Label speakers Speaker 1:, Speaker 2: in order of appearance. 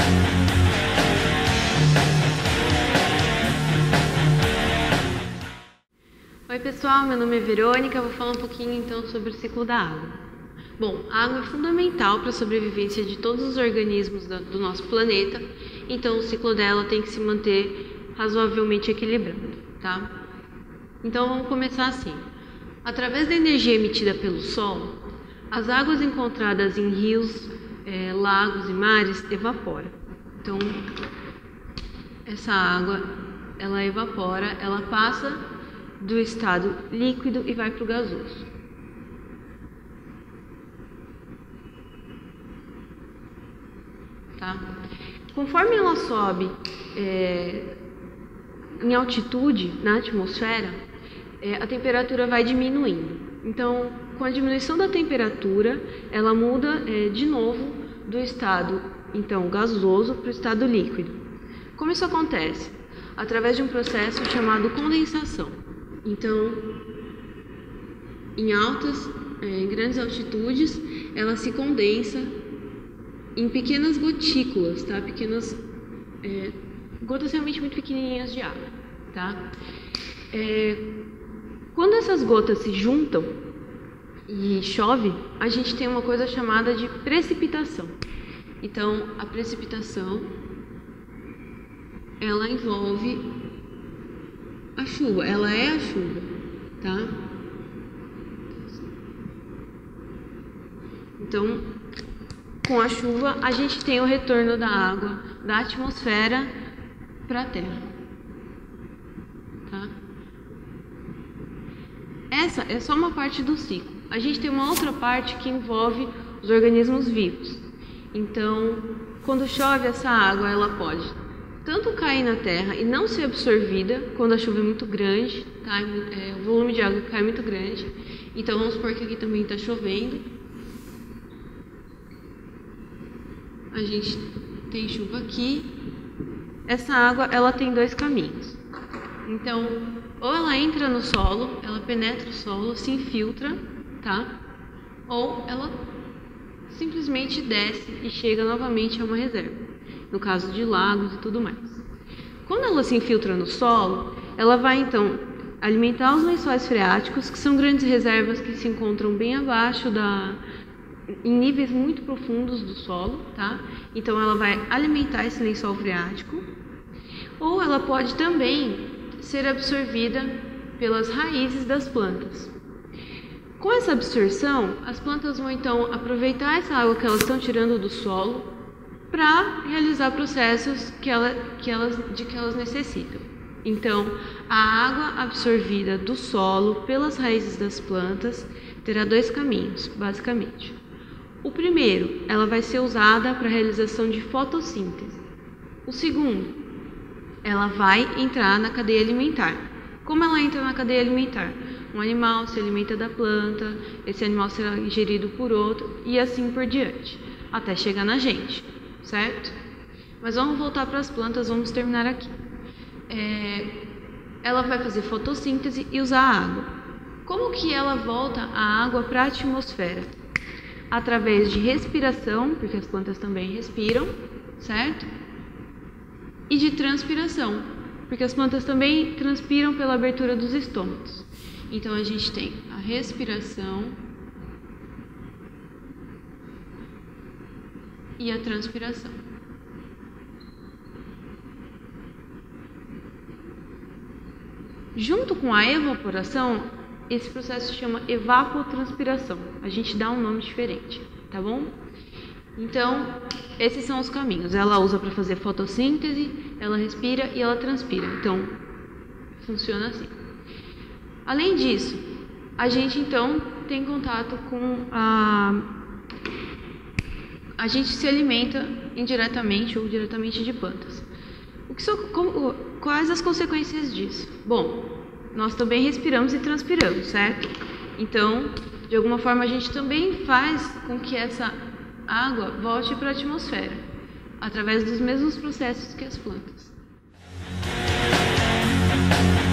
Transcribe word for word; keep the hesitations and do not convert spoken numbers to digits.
Speaker 1: Oi pessoal, meu nome é Verônica, eu vou falar um pouquinho então sobre o ciclo da água. Bom, a água é fundamental para a sobrevivência de todos os organismos do nosso planeta, então o ciclo dela tem que se manter razoavelmente equilibrado, tá? Então vamos começar assim. Através da energia emitida pelo Sol, as águas encontradas em rios, é, lagos e mares evaporam. Então, essa água, ela evapora, ela passa do estado líquido e vai para o gasoso. Tá? Conforme ela sobe é, em altitude na atmosfera, é, a temperatura vai diminuindo. Então, com a diminuição da temperatura, ela muda é, de novo do estado então gasoso para o estado líquido. Como isso acontece? Através de um processo chamado condensação. Então, em altas, é, em grandes altitudes, ela se condensa em pequenas gotículas, tá? Pequenas é, gotas realmente muito pequenininhas de água, tá? É, quando essas gotas se juntam e chove, a gente tem uma coisa chamada de precipitação. Então, a precipitação, ela envolve a chuva, ela é a chuva, tá? Então, com a chuva, a gente tem o retorno da água da atmosfera para a Terra, tá? Essa é só uma parte do ciclo. A gente tem uma outra parte que envolve os organismos vivos. Então, quando chove, essa água, ela pode tanto cair na terra e não ser absorvida quando a chuva é muito grande, tá? É, o volume de água cai muito grande. Então vamos supor que aqui também está chovendo. A gente tem chuva aqui. Essa água, ela tem dois caminhos. Então, ou ela entra no solo, ela penetra o solo, se infiltra, tá? Ou ela simplesmente desce e chega novamente a uma reserva. No caso de lagos e tudo mais. Quando ela se infiltra no solo, ela vai então alimentar os lençóis freáticos, que são grandes reservas que se encontram bem abaixo da, em níveis muito profundos do solo, tá? Então ela vai alimentar esse lençol freático, ou ela pode também ser absorvida pelas raízes das plantas. Com essa absorção, as plantas vão então aproveitar essa água que elas estão tirando do solo para realizar processos que ela, que elas, de que elas necessitam. Então, a água absorvida do solo pelas raízes das plantas terá dois caminhos, basicamente. O primeiro, ela vai ser usada para a realização de fotossíntese. O segundo, ela vai entrar na cadeia alimentar. Como ela entra na cadeia alimentar? Um animal se alimenta da planta, esse animal será ingerido por outro e assim por diante, até chegar na gente. Certo? Mas vamos voltar para as plantas, vamos terminar aqui. É, ela vai fazer fotossíntese e usar a água. Como que ela volta a água para a atmosfera? Através de respiração, porque as plantas também respiram, certo? E de transpiração, porque as plantas também transpiram pela abertura dos estômagos. Então a gente tem a respiração e a transpiração. Junto com a evaporação, esse processo se chama evapotranspiração. A gente dá um nome diferente, tá bom? Então, esses são os caminhos. Ela usa para fazer fotossíntese, ela respira e ela transpira. Então, funciona assim. Além disso, a gente então tem contato com a a gente se alimenta indiretamente ou diretamente de plantas. O que são, como, quais as consequências disso? Bom, nós também respiramos e transpiramos, certo? Então, de alguma forma, a gente também faz com que essa água volte para a atmosfera, através dos mesmos processos que as plantas.